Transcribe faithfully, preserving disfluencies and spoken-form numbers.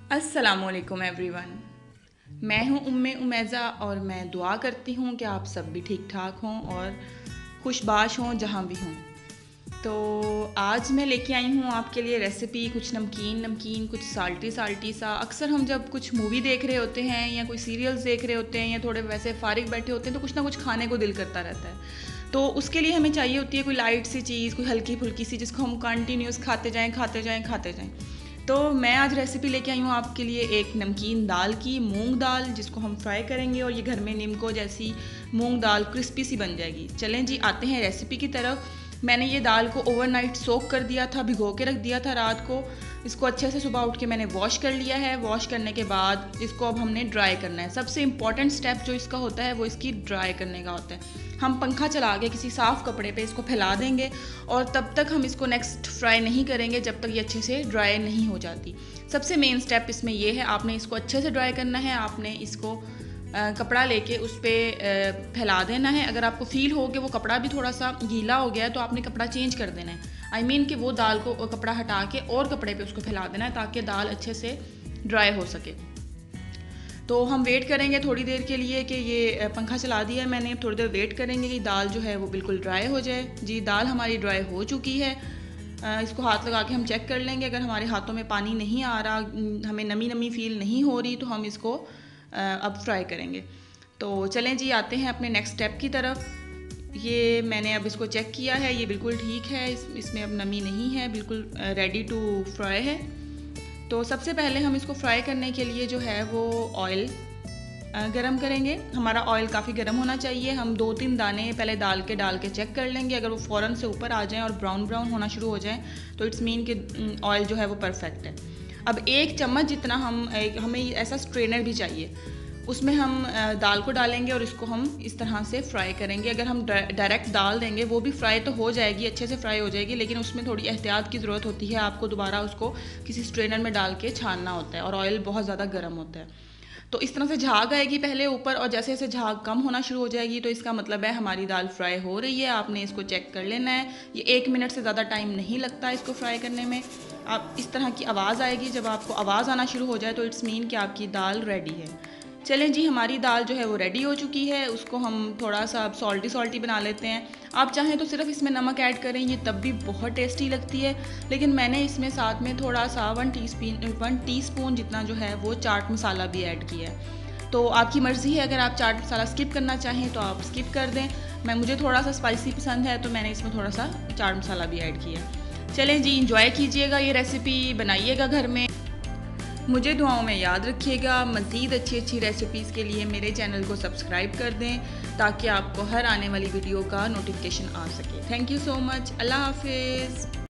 अस्सलामुअलैकुम एवरीवन। मैं हूं उम्मे उमैज़ा और मैं दुआ करती हूं कि आप सब भी ठीक ठाक हों और खुशबाश हों जहां भी हों। तो आज मैं लेके आई हूं आपके लिए रेसिपी, कुछ नमकीन नमकीन कुछ साल्टी साल्टी सा। अक्सर हम जब कुछ मूवी देख रहे होते हैं या कोई सीरियल्स देख रहे होते हैं या थोड़े वैसे फारिग बैठे होते हैं तो कुछ ना कुछ खाने को दिल करता रहता है। तो उसके लिए हमें चाहिए होती है कोई लाइट सी चीज़, कोई हल्की फुल्की सी जिसको हम कंटिन्यूस खाते जाएँ खाते जाएँ खाते जाएँ। तो मैं आज रेसिपी लेके आई हूँ आपके लिए एक नमकीन दाल की, मूंग दाल, जिसको हम फ्राई करेंगे और ये घर में निम्को जैसी मूंग दाल क्रिस्पी सी बन जाएगी। चलें जी, आते हैं रेसिपी की तरफ। मैंने ये दाल को ओवरनाइट सोक कर दिया था, भिगो के रख दिया था रात को। इसको अच्छे से सुबह उठ के मैंने वॉश कर लिया है। वॉश करने के बाद इसको अब हमने ड्राई करना है। सबसे इम्पॉर्टेंट स्टेप जो इसका होता है वो इसकी ड्राई करने का होता है। हम पंखा चला के किसी साफ़ कपड़े पे इसको फैला देंगे और तब तक हम इसको नेक्स्ट फ्राई नहीं करेंगे जब तक ये अच्छे से ड्राई नहीं हो जाती। सबसे मेन स्टेप इसमें ये है, आपने इसको अच्छे से ड्राई करना है। आपने इसको आ, कपड़ा लेके उस पर फैला देना है। अगर आपको फील हो कि वो कपड़ा भी थोड़ा सा गीला हो गया है तो आपने कपड़ा चेंज कर देना है। आई I मीन mean कि वो दाल को कपड़ा हटा के और कपड़े पे उसको फैला देना है ताकि दाल अच्छे से ड्राई हो सके। तो हम वेट करेंगे थोड़ी देर के लिए कि ये पंखा चला दिया है मैंने। थोड़ी देर वेट करेंगे कि दाल जो है वो बिल्कुल ड्राई हो जाए। जी, दाल हमारी ड्राई हो चुकी है। इसको हाथ लगा के हम चेक कर लेंगे। अगर हमारे हाथों में पानी नहीं आ रहा, हमें नमी नमी फील नहीं हो रही, तो हम इसको अब फ्राई करेंगे। तो चलें जी, आते हैं अपने नेक्स्ट स्टेप की तरफ। ये मैंने अब इसको चेक किया है, ये बिल्कुल ठीक है, इस, इसमें अब नमी नहीं है, बिल्कुल रेडी टू फ्राई है। तो सबसे पहले हम इसको फ्राई करने के लिए जो है वो ऑयल गरम करेंगे। हमारा ऑयल काफ़ी गर्म होना चाहिए। हम दो तीन दाने पहले डाल के डाल के चेक कर लेंगे। अगर वो फ़ौरन से ऊपर आ जाएं और ब्राउन ब्राउन होना शुरू हो जाएं तो इट्स मीन कि ऑयल जो है वो परफेक्ट है। अब एक चम्मच जितना हम एक, हमें ऐसा स्ट्रेनर भी चाहिए, उसमें हम दाल को डालेंगे और इसको हम इस तरह से फ्राई करेंगे। अगर हम डायरेक्ट डाल देंगे वो भी फ्राई तो हो जाएगी, अच्छे से फ्राई हो जाएगी, लेकिन उसमें थोड़ी एहतियात की ज़रूरत होती है। आपको दोबारा उसको किसी स्ट्रेनर में डाल के छानना होता है और ऑयल बहुत ज़्यादा गर्म होता है। तो इस तरह से झाग आएगी पहले ऊपर और जैसे जैसे झाग कम होना शुरू हो जाएगी तो इसका मतलब है हमारी दाल फ्राई हो रही है। आपने इसको चेक कर लेना है। ये एक मिनट से ज़्यादा टाइम नहीं लगता इसको फ्राई करने में। आप इस तरह की आवाज़ आएगी, जब आपको आवाज़ आना शुरू हो जाए तो इट्स मीन कि आपकी दाल रेडी है। चलें जी, हमारी दाल जो है वो रेडी हो चुकी है। उसको हम थोड़ा सा अब सॉल्टी सॉल्टी बना लेते हैं। आप चाहें तो सिर्फ इसमें नमक ऐड करें, ये तब भी बहुत टेस्टी लगती है, लेकिन मैंने इसमें साथ में थोड़ा सा one teaspoon one teaspoon जितना जो है वो चाट मसाला भी ऐड किया है। तो आपकी मर्ज़ी है, अगर आप चाट मसाला स्किप करना चाहें तो आप स्किप कर दें। मैं मुझे थोड़ा सा स्पाइसी पसंद है तो मैंने इसमें थोड़ा सा चाट मसाला भी ऐड किया। चलें जी, इंजॉय कीजिएगा, ये रेसिपी बनाइएगा घर में। मुझे दुआओं में याद रखिएगा। मज़ीद अच्छी अच्छी रेसिपीज़ के लिए मेरे चैनल को सब्सक्राइब कर दें ताकि आपको हर आने वाली वीडियो का नोटिफिकेशन आ सके। Thank you so much. Allah हाफिज़।